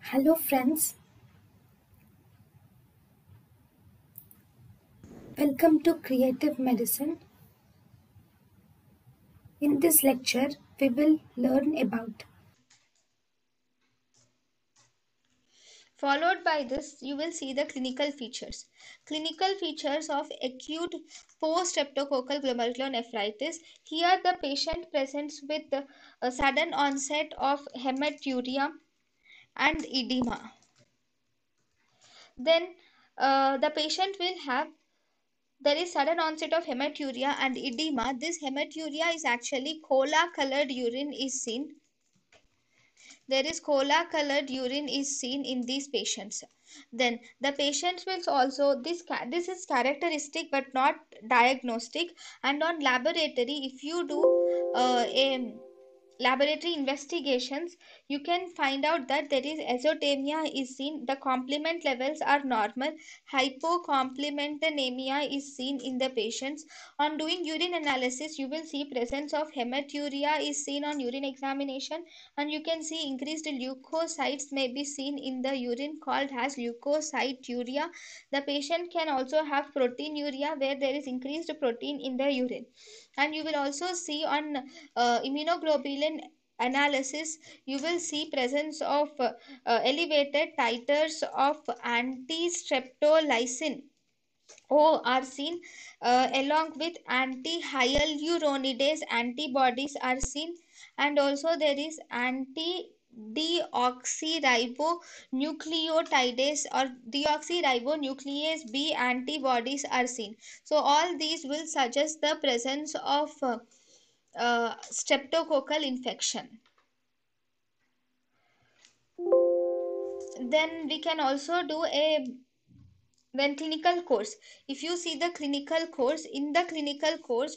Hello friends, welcome to Creative Medicine. In this lecture, we will learn about Followed by this, you will see the clinical features. Clinical features of acute post-streptococcal glomerulonephritis. Here, the patient presents with a sudden onset of hematuria and edema. Then, the patient will have there is sudden onset of hematuria and edema. This hematuria is actually cola-colored urine is seen. There is cola colored urine is seen in these patients. Then the patients will also this is characteristic but not diagnostic. And on laboratory, if you do a laboratory investigations, you can find out that there is azotemia is seen. The complement levels are normal. Hypocomplementemia is seen in the patients. On doing urine analysis, you will see presence of hematuria is seen on urine examination, and you can see increased leukocytes may be seen in the urine called as leukocyturia. The patient can also have proteinuria where there is increased protein in the urine. And you will also see on immunoglobulin analysis, you will see presence of elevated titers of anti-streptolysin O are seen, along with anti-hyaluronidase antibodies are seen, and also there is anti-deoxyribonucleotidase or deoxyribonuclease B antibodies are seen. So all these will suggest the presence of streptococcal infection. Then we can also do a then clinical course. If you see the clinical course, in the clinical course,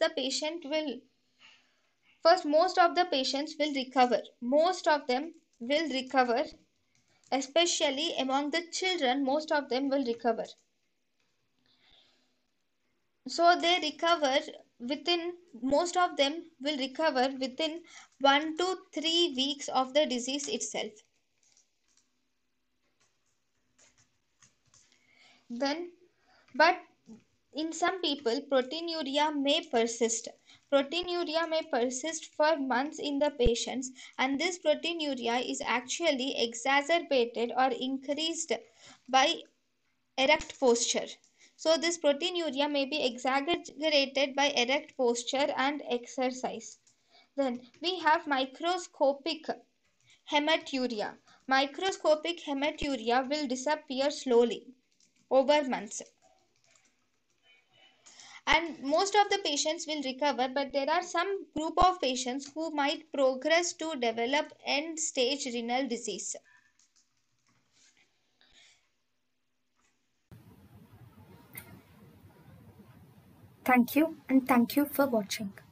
first most of the patients will recover. Most of them will recover, especially among the children. Most of them will recover. So they recover within most of them will recover within 1 to 3 weeks of the disease itself. Then, but in some people, proteinuria may persist. Proteinuria may persist for months in the patients, and this proteinuria is actually exacerbated or increased by erect posture. So, this proteinuria may be exaggerated by erect posture and exercise. Then we have microscopic hematuria. Microscopic hematuria will disappear slowly over months, and most of the patients will recover, but there are some group of patients who might progress to develop end stage renal disease. thank you and thank you for watching.